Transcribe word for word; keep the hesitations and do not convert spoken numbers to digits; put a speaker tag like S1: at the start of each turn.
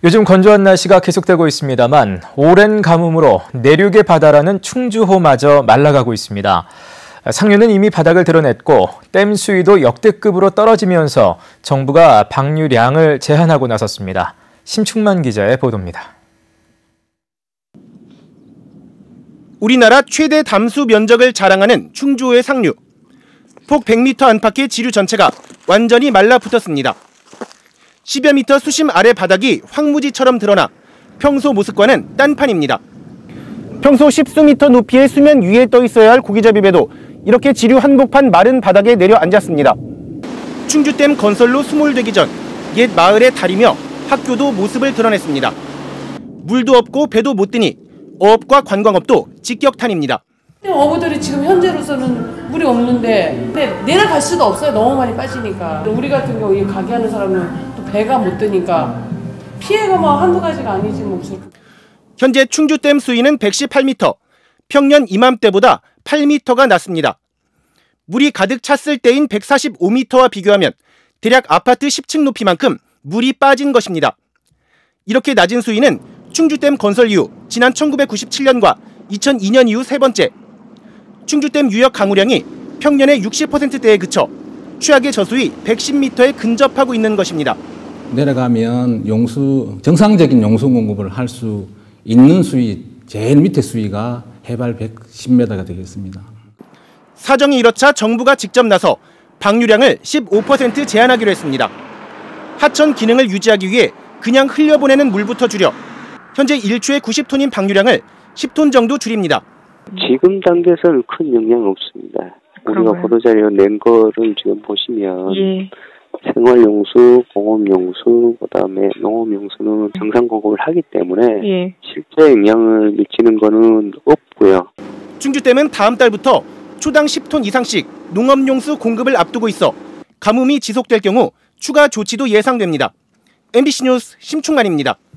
S1: 요즘 건조한 날씨가 계속되고 있습니다만 오랜 가뭄으로 내륙의 바다라는 충주호마저 말라가고 있습니다. 상류는 이미 바닥을 드러냈고 댐 수위도 역대급으로 떨어지면서 정부가 방류량을 제한하고 나섰습니다. 심충만 기자의 보도입니다.
S2: 우리나라 최대 담수 면적을 자랑하는 충주호의 상류. 폭 백 미터 안팎의 지류 전체가 완전히 말라붙었습니다. 십여 미터 수심 아래 바닥이 황무지처럼 드러나 평소 모습과는 딴판입니다. 평소 십수 미터 높이의 수면 위에 떠 있어야 할 고기잡이배도 이렇게 지류 한복판 마른 바닥에 내려 앉았습니다. 충주댐 건설로 수몰되기 전 옛 마을에 다리며 학교도 모습을 드러냈습니다. 물도 없고 배도 못 드니 어업과 관광업도 직격탄입니다.
S3: 어부들이 지금 현재로서는 물이 없는데 근데 내려갈 수도 없어요. 너무 많이 빠지니까. 우리 같은 경우 가게 하는 사람은 또 배가 못 드니까 피해가 뭐 한두 가지가 아니지 뭐.
S2: 현재 충주댐 수위는 백십팔 미터, 평년 이맘때보다 팔 미터가 낮습니다. 물이 가득 찼을 때인 백사십오 미터와 비교하면 대략 아파트 십 층 높이만큼 물이 빠진 것입니다. 이렇게 낮은 수위는 충주댐 건설 이후 지난 천구백구십칠 년과 이천이 년 이후 세 번째. 충주댐 유역 강우량이 평년의 육십 퍼센트대에 그쳐 최악의 저수위 백십 미터에 근접하고 있는 것입니다.
S4: 내려가면 용수, 정상적인 용수 공급을 할 수 있는 수위, 제일 밑에 수위가 해발 백십 미터가 되겠습니다.
S2: 사정이 이렇자 정부가 직접 나서 방류량을 십오 퍼센트 제한하기로 했습니다. 하천 기능을 유지하기 위해 그냥 흘려보내는 물부터 줄여 현재 일 초에 구십 톤인 방류량을 십 톤 정도 줄입니다.
S5: 지금 단계에서는 큰 영향 없습니다. 우리가 보도자료 낸 거를 지금 보시면 예. 생활용수, 공업용수, 그다음에 농업용수는 정상 공급을 하기 때문에 예. 실제 영향을 미치는 거는 없고요.
S2: 충주댐은 다음 달부터 초당 십 톤 이상씩 농업용수 공급을 앞두고 있어 가뭄이 지속될 경우 추가 조치도 예상됩니다. 엠비씨 뉴스 심충만입니다.